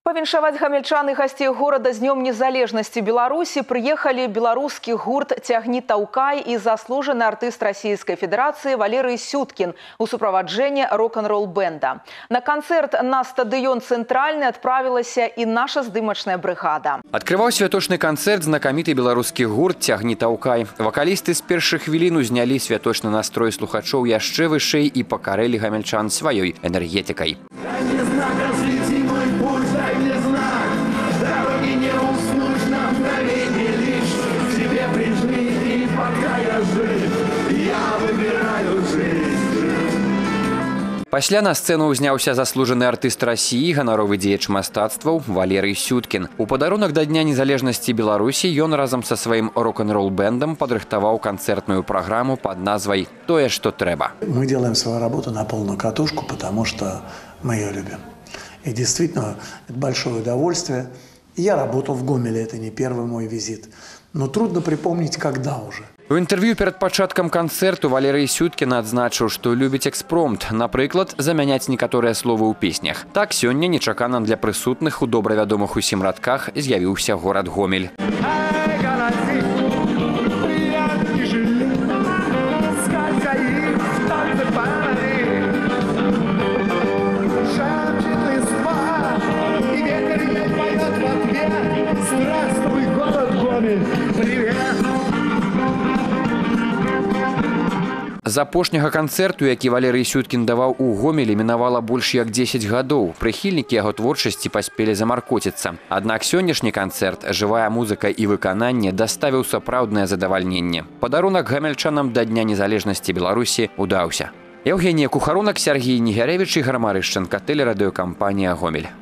Павіншаваць гамельчан і гасцей горада з Днём незалежнасці Беларусі прыехалі беларускі гурт «Цягні таўкай» і заслужаны артыст Расійскай Федэрацыі Валерый Сюткін у суправаджэнні рок-н-рол бэнда. На канцэрт на стадыён «Цэнтральны» адправілася і наша здымачная брыгада. Адкрываў святочны канцэрт знакаміты беларускі гурт «Цягні таўкай». Вакалісты з першых хвілін узнялі святочны настрой слухачоў яшчэ вышэй і пакарэлі гамельчан сваёй энергетикой. Пасля на сцэну ўзняўся заслужаны артыст Расіі, ганаровы дзеяч мастацтваў Валерый Сюткін. У падарунак да Дня незалежнасці Беларусі ён разам са сваім рок-н-рол бэндам падрыхтаваў канцэртную праграму под назвай «Тое, что трэба». Мы делаем свою работу на полную катушку, потому что мы ее любим. И действительно, это большое удовольствие. Я работал в Гомеле, это не первый мой визит. Но трудно припомнить, когда уже. У інтэрв'ю перад пачаткам канцэрту Валерый Сюткін адзначыў, што любіць экспромт, напрыклад, замяняць некаторыя словы ў песнях. Так сёння нечакана для прысутных у добра вядомых усім радках з'явіўся горад Гомель. З апошняга канцэрту, які Валерый Сюткін даваў у Гомелі, мінавала больш як 10 гадоў. Прыхільнікі яго творчасці паспелі замаркоціцца. Аднак сённяшні канцэрт, жывая музыка і выкананне даставіў сапраўднае задавальненне. Падарунак гамельчанам да Дня незалежнасці Беларусі удаўся. Евгенія Кухарунак, Сергій Нігярэвіч, Ігор Марышченко, тэлерадыёкампанія «Гомель».